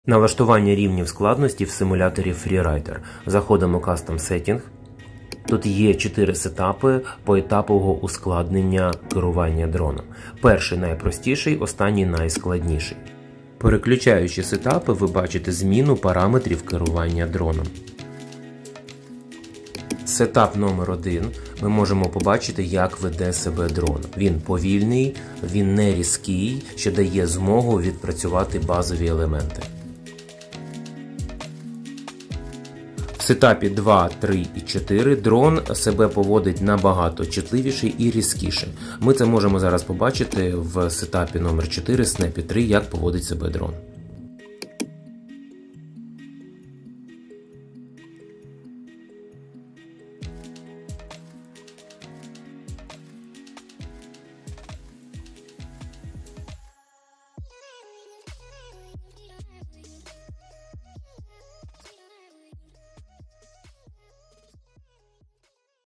Налаштування рівнів складності в симуляторі FreeRider. Заходимо в Custom Setting. Тут є 4 сетапи поетапового ускладнення керування дроном. Перший найпростіший, останній найскладніший. Переключаючи сетапи, ви бачите зміну параметрів керування дроном. Сетап номер 1. Ми можемо побачити, як веде себе дрон. Він повільний, він не різкий, що дає змогу відпрацювати базові елементи. В сетапі 2, 3 і 4 дрон себе поводить набагато чутливіше і різкіше. Ми це можемо зараз побачити в сетапі номер 4 Snappy 3, як поводить себе дрон.